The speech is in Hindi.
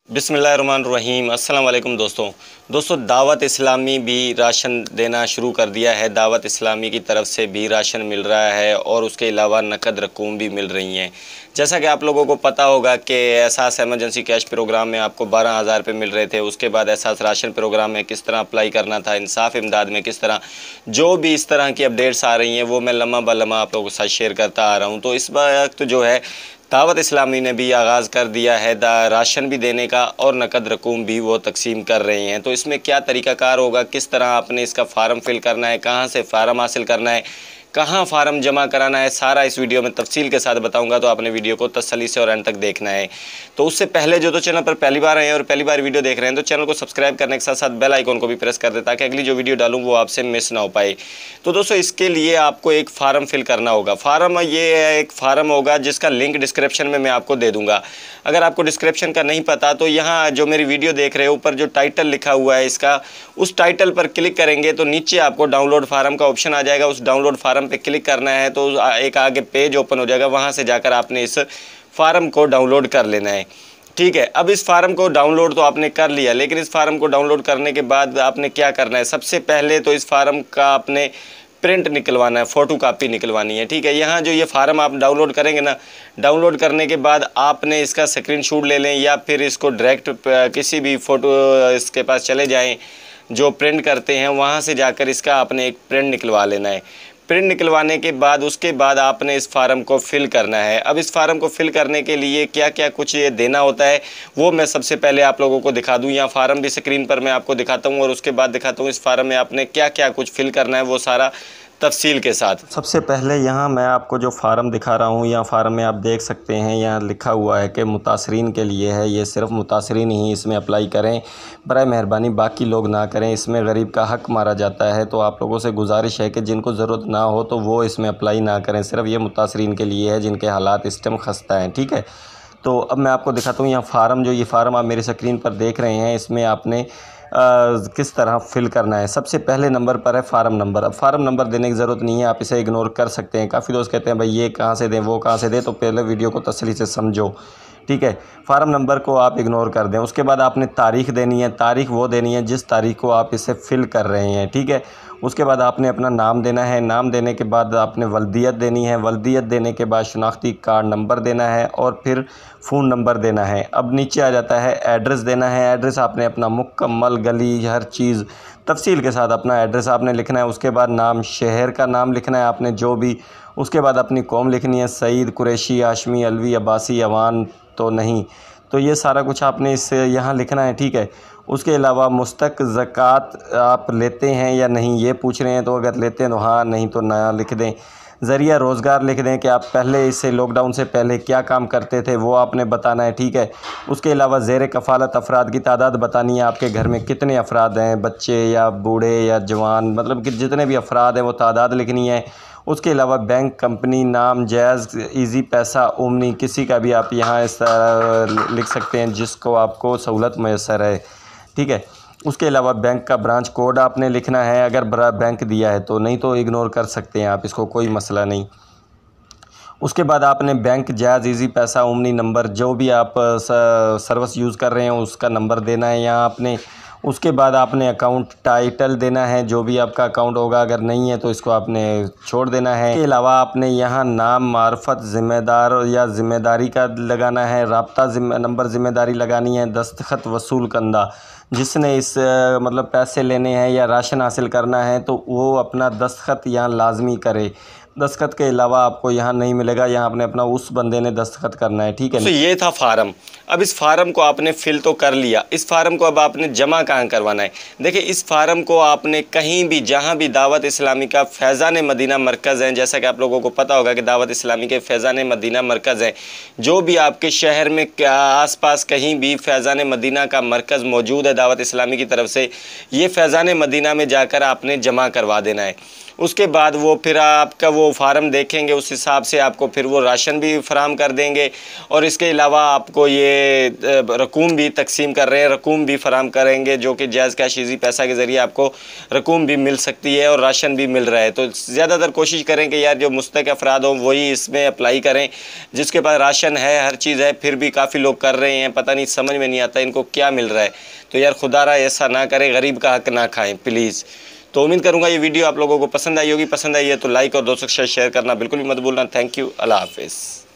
बिस्मिल्लाहिर्रहमानिर्रहीम। अस्सलाम वालेकुम दोस्तों दावत इस्लामी भी राशन देना शुरू कर दिया है। दावत इस्लामी की तरफ से भी राशन मिल रहा है और उसके अलावा नकद रकूम भी मिल रही हैं। जैसा कि आप लोगों को पता होगा कि एहसास एमरजेंसी कैश प्रोग्राम में आपको 12,000 रुपये मिल रहे थे। उसके बाद एहसास राशन प्रोग्राम में किस तरह अप्लाई करना था, इंसाफ इमदाद में किस तरह, जो भी इस तरह की अपडेट्स आ रही हैं वो मैं लम्हा ब लम्हा आप लोगों के साथ शेयर करता आ रहा हूँ। तो इस वक्त जो है दावत इस्लामी ने भी आगाज़ कर दिया है राशन भी देने का और नकद रकूम भी वो तकसीम कर रहे हैं। तो इसमें क्या तरीक़ाकार होगा, किस तरह आपने इसका फ़ार्म फ़िल करना है, कहाँ से फ़ार्म हासिल करना है, कहाँ फ़ार्म जमा कराना है, सारा इस वीडियो में तफसील के साथ बताऊंगा। तो आपने वीडियो को तसल्ली से और एंड तक देखना है। तो उससे पहले जो तो चैनल पर पहली बार आए हैं और पहली बार वीडियो देख रहे हैं तो चैनल को सब्सक्राइब करने के साथ साथ बेल आइकन को भी प्रेस कर दें ताकि अगली जो वीडियो डालूँ वो आपसे मिस ना हो पाए। तो दोस्तों इसके लिए आपको एक फ़ार्म फिल करना होगा। फ़ार्म ये एक फ़ार्म होगा जिसका लिंक डिस्क्रिप्शन में मैं आपको दे दूँगा। अगर आपको डिस्क्रिप्शन का नहीं पता तो यहाँ जो मेरी वीडियो देख रहे हो ऊपर जो टाइटल लिखा हुआ है इसका, उस टाइटल पर क्लिक करेंगे तो नीचे आपको डाउनलोड फार्म का ऑप्शन आ जाएगा। उस डाउनलोड फार्म पे क्लिक करना है तो एक आगे पेज ओपन हो जाएगा, वहाँ से जाकर आपने इस फार्म को डाउनलोड कर लेना है। ठीक है, अब इस फार्म को डाउनलोड तो आपने कर लिया, लेकिन इस फार्म को डाउनलोड करने के बाद आपने क्या करना है, सबसे पहले तो इस फार्म का आपने प्रिंट निकलवाना है, फ़ोटो कापी निकलवानी है। ठीक है, यहाँ जो ये फार्म आप डाउनलोड करेंगे ना, डाउनलोड करने के बाद आपने इसका स्क्रीनशॉट ले लें या फिर इसको डायरेक्ट किसी भी फ़ोटो इसके पास चले जाएं जो प्रिंट करते हैं, वहाँ से जाकर इसका आपने एक प्रिंट निकलवा लेना है। प्रिंट निकलवाने के बाद उसके बाद आपने इस फार्म को फिल करना है। अब इस फार्म को फिल करने के लिए क्या क्या कुछ ये देना होता है वो मैं सबसे पहले आप लोगों को दिखा दूं। यहाँ फार्म भी स्क्रीन पर मैं आपको दिखाता हूँ और उसके बाद दिखाता हूँ इस फार्म में आपने क्या क्या कुछ फिल करना है वो सारा तफसील के साथ। सबसे पहले यहाँ मैं आपको जो फ़ार्म दिखा रहा हूँ, यहाँ फ़ार्म में आप देख सकते हैं यहाँ लिखा हुआ है कि मुतासरीन के लिए है। ये सिर्फ मुतासरीन ही इसमें अप्लाई करें, बराए मेहरबानी बाकी लोग ना करें। इसमें गरीब का हक़ मारा जाता है। तो आप लोगों से गुजारिश है कि जिनको ज़रूरत ना हो तो वो इसमें अप्लाई ना करें। सिर्फ ये मुतासरीन के लिए है जिनके हालात इस टाइम खस्ता हैं। ठीक है, तो अब मैं आपको दिखाता हूँ यहाँ फ़ार्म, जो ये फ़ार्म आप मेरी स्क्रीन पर देख रहे हैं, इसमें आपने किस तरह फिल करना है। सबसे पहले नंबर पर है फ़ार्म नंबर। अब फ़ार्म नंबर देने की ज़रूरत नहीं है, आप इसे इग्नोर कर सकते हैं। काफ़ी दोस्त कहते हैं भाई ये कहाँ से दें वो कहाँ से दें, तो पहले वीडियो को तसल्ली से समझो। ठीक है, फ़ार्म नंबर को आप इग्नोर कर दें। उसके बाद आपने तारीख़ देनी है, तारीख़ वो देनी है जिस तारीख़ को आप इसे फ़िल कर रहे हैं। ठीक है, उसके बाद आपने अपना नाम देना है, नाम देने के बाद आपने वल्दियत देनी है, वल्दियत देने के बाद शनाख्ती कार्ड नंबर देना है और फिर फ़ोन नंबर देना है। अब नीचे आ जाता है एड्रेस देना है। एड्रेस आपने अपना मुकम्मल गली हर चीज़ तफसील के साथ अपना एड्रेस आपने लिखना है। उसके बाद नाम, शहर का नाम लिखना है आपने जो भी। उसके बाद अपनी कौम लिखनी है, सईद, कुरैशी, हाशमी, अलवी, अब्बासी, अवान तो नहीं, तो ये सारा कुछ आपने इससे यहाँ लिखना है। ठीक है, उसके अलावा मुस्तक ज़कात आप लेते हैं या नहीं ये पूछ रहे हैं, तो अगर लेते हैं तो हाँ, नहीं तो ना लिख दें। ज़रिया रोज़गार लिख दें कि आप पहले इससे लॉकडाउन से पहले क्या काम करते थे वो आपने बताना है। ठीक है, उसके अलावा ज़ेर कफ़ालत अफराद की तादाद बतानी है, आपके घर में कितने अफराद हैं, बच्चे या बूढ़े या जवान, मतलब कि जितने भी अफराद हैं वो तादाद लिखनी है। उसके अलावा बैंक, कंपनी, नाम, जायज़, इजी पैसा, ओमनी, किसी का भी आप यहाँ इस लिख सकते हैं जिसको आपको सहूलत मैसर है। ठीक है, उसके अलावा बैंक का ब्रांच कोड आपने लिखना है अगर बैंक दिया है तो, नहीं तो इग्नोर कर सकते हैं आप इसको, कोई मसला नहीं। उसके बाद आपने बैंक, जायज़, इजी पैसा, ओमनी नंबर, जो भी आप सर्विस यूज़ कर रहे हैं उसका नंबर देना है यहाँ आपने। उसके बाद आपने अकाउंट टाइटल देना है, जो भी आपका अकाउंट होगा, अगर नहीं है तो इसको आपने छोड़ देना है। इसके अलावा आपने यहाँ नाम, मार्फत, ज़िम्मेदार या ज़िम्मेदारी का लगाना है, राब्ता नंबर ज़िम्मेदारी लगानी है, दस्तखत वसूल कंदा, जिसने इस मतलब पैसे लेने हैं या राशन हासिल करना है तो वो अपना दस्तखत यहाँ लाजमी करे। दस्तखत के अलावा आपको यहाँ नहीं मिलेगा, यहाँ आपने अपना उस बंदे ने दस्तखत करना है। ठीक है, तो ये था फार्म। अब इस फार्म को आपने फिल तो कर लिया, इस फार्म को अब आपने जमा कहाँ करवाना है। देखिए, इस फार्म को आपने कहीं भी जहाँ भी दावत इस्लामी का फैज़ान मदीना मरकज़ है, जैसा कि आप लोगों को पता होगा कि दावत इस्लामी के फैज़ान मदीना मरकज़ है, जो भी आपके शहर में आसपास कहीं भी फैज़ान मदीना का मरकज़ मौजूद है दावत इस्लामी की तरफ से, ये फैज़ान मदीना में जाकर आपने जमा करवा देना है। उसके बाद वो फिर आपका वो फार्म देखेंगे, उस हिसाब से आपको फिर वो राशन भी फराहम कर देंगे। और इसके अलावा आपको ये रकूम भी तकसीम कर रहे हैं, रकूम भी फराहम करेंगे, जो कि जायज़ कैश ईज़ी पैसा के ज़रिए आपको रकूम भी मिल सकती है और राशन भी मिल रहा है। तो ज़्यादातर कोशिश करें कि यार जो मुस्तहिक़ अफराद हों वही इसमें अप्लाई करें, जिसके पास राशन है, हर चीज़ है, फिर भी काफ़ी लोग कर रहे हैं, पता नहीं, समझ में नहीं आता इनको क्या मिल रहा है। तो यार खुदारा ऐसा ना करें, गरीब का हक ना खाएं प्लीज़। तो उम्मीद करूँगा ये वीडियो आप लोगों को पसंद आई होगी। पसंद आई है तो लाइक और दोस्तों के साथ शेयर करना बिल्कुल भी मत भूलना। थैंक यू, अल्लाह हाफ़िज़।